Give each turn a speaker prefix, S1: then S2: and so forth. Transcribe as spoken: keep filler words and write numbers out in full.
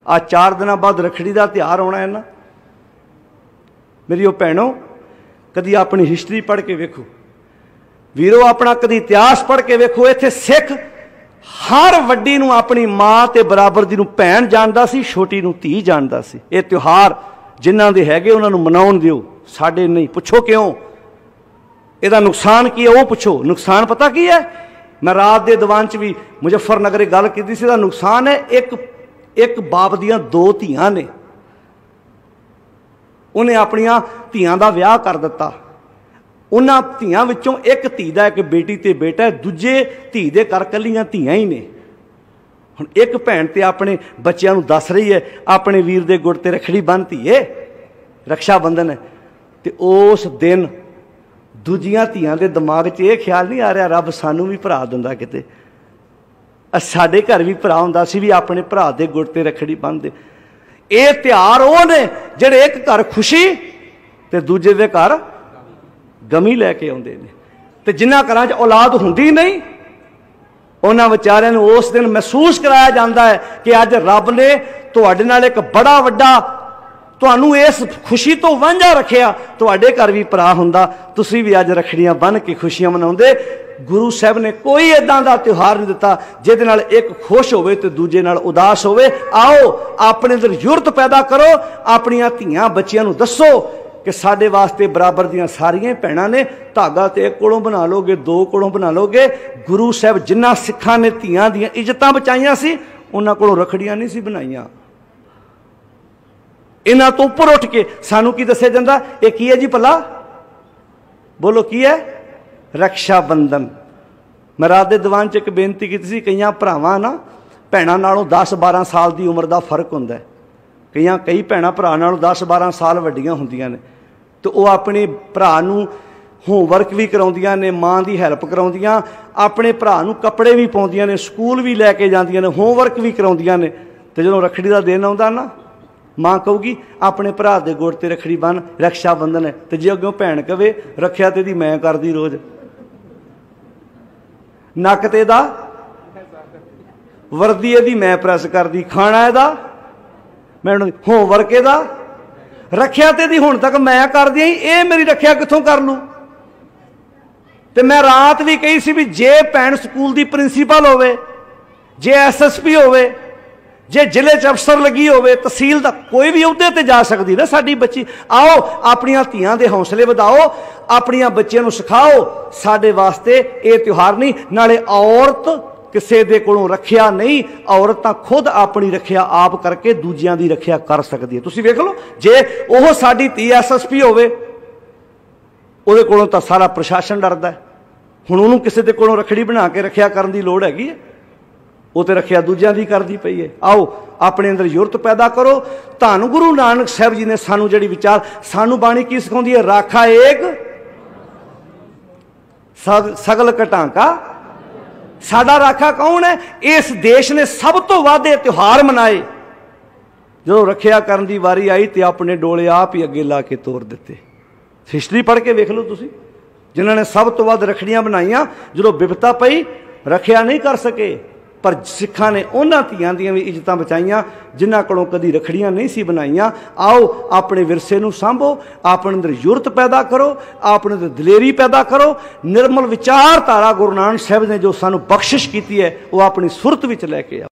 S1: आ चार दिन बाद रखड़ी का त्यौहार आना है ना। मेरी भैनों, कदी अपनी हिस्टरी पढ़ के वेखो वीरो, अपना कदी इतिहास पढ़ के वेखो। इत्थे सिख हर वड्डी नूं अपनी माँ ते बराबर दी नूं भैन जानदा सी, छोटी नूं धी जानदा सी। ये त्यौहार जिन्हां दे हैगे उन्हां नूं मनाउण दिओ, साडे नहीं। पुछो क्यों? इहदा नुकसान की है वो पुछो। नुकसान पता की है? मैं रात के दीवान च भी मुजफ्फरनगर गल की सी। नुकसान है एक एक बाप दियां दो धीआं ने, उन्हें अपनियां धीआं दा विआह कर दिता। उन्हां धीआं विचों एक धी दा एक बेटी ते बेटा है, दूजे धी दे घर कल्लियां धीआं ही ने। हुण एक भैन ते अपने बच्चों नूं दस रही है अपने वीर दे गुड़ ते रखड़ी बन्नती है, रक्षा बंधन है। ते उस दिन दूजियां धीआं दे दिमाग च यह ख्याल नहीं आ रहा रब सानू भी भरा दिंदा, किते साडे घर भी भरा हुंदा सी भी अपने भरा दे गुड़ ते रखड़ी बन्नदे। ये त्यौहार वो ने जिहड़े एक घर खुशी ते दूजे दे घर गमी लैके आउंदे ने। ते जिन्हां घरां च औलाद हुंदी नहीं उन्हां विचारिਆਂ ਨੂੰ उस दिन महसूस कराया जाता है कि अज रब ने तुहाडे नाल एक बड़ा वड्डा तुहानू इस खुशी तो वांझा रखिया। तुहाडे घर भी भरा हुंदा, तुसीं भी अज रखड़ियां बन के खुशियां मनाउंदे। गुरु साहब ने कोई इदां दा त्यौहार नहीं दिता जिहदे नाल एक खुश होवे ते दूजे नाल उदास होवे। आओ अपने अंदर जुरत पैदा करो, अपनियां धीआं बच्चियां नूं दसो कि साडे वास्ते बराबर दियां सारियां भैणां ने। धागा ते एक कोलों बना लोगे, दो कोलों बना लोगे। गुरु साहब जिन्हां सिखां ने धीआं दियां इज्जतां बचाईयां सी, उन्हां कोलों रखड़ियां नहीं सी बनाईयां। इन्हां तो उपर उठ के सानू की दस्सिया जांदा, ये की है जी भला? बोलो की है? रक्षा बंधन। मैं रात के दीवान च एक बेनती की सी, कई भरावां ना भैणां नालों दस बारह साल की उम्र का फर्क हुंदा है। कई कई भैणां भरा नालों दस बारह साल वड्डियां हुंदियां ने, तो वह अपने भरा नूं होमवर्क भी कराउंदियां ने, माँ की हैल्प कराउंदियां, अपने भरा नूं कपड़े भी पाउंदियां ने, स्कूल भी लैके जांदियां ने, होमवर्क भी कराउंदियां ने। तो जदों रखड़ी का दिन आउंदा ना, माँ कहूगी अपने भरा दे गुड़ ते रखड़ी बन, रक्षा बंधन है। तो जे अगों भैन कहे रखिया ते दी मैं करदी रोज, नक ते दा वर्दी इहदी मैं प्रैस करदी, खाना इहदा मैं, होमवर्क इहदा, रखिया ते दी हुण तक मैं करदी आई, ये मेरी रखिया कित्थों कर लूँ? ते मैं रात भी कही सी भी जे भैन स्कूल दी प्रिंसीपल होवे, जे एस एस पी होवे, जे जिले च अफसर लगी होवे, तहसील दा कोई भी उहदे ते जा सकदी ना साडी बच्ची। आओ अपनियां धीआं दे हौसले वधाओ, अपनियां बच्चियां नूं सिखाओ। साडे वास्ते ये त्यौहार नहीं, नाले औरत किसी दे कोलों रखिया नहीं, औरत तां खुद अपनी रखिया आप करके दूजियां दी रखिया कर सकदी है। तुसीं वेख लो, जे ओह साडी धी एस एस पी होवे, उहदे कोलों तां सारा प्रशासन डरदा है। हुण उहनूं किसी दे कोलों रखड़ी बना के रखिया करन दी लोड़ हैगी है? वो तो रखिया दूजियां दी करदी पई है। आओ अपने अंदर जुरत पैदा करो। धन गुरु नानक साहब जी ने सानू जिहड़ी विचार, सानू बाणी की सिखाउंदी है? राखा एक सगल घटांका। साडा राखा कौन है? इस देश ने सब तो वध त्योहार मनाए। जो रखिया करन दी वारी आई तो अपने डोले आप ही अगे ला के तोड़ दिते। हिस्टरी पढ़ के वेख लो तुसीं, जिन्हां ने सब तो वध रखड़ियां बनाईयां, जो विपता पई रखिया नहीं कर सके, पर सिखा ने उन्हां धीआं दियां भी इज्जतां बचाईयां जिन्हां कोलों कदी रखड़ियां नहीं सी बनाईयां। आओ अपने विरसे नूं सांभो, अपने अंदर जुरत पैदा करो, अपने अंदर दलेरी पैदा करो। निर्मल विचारधारा गुरु नानक साहब ने जो सानू बख्शिश कीती है, वो अपनी सुरत विच लैके आओ।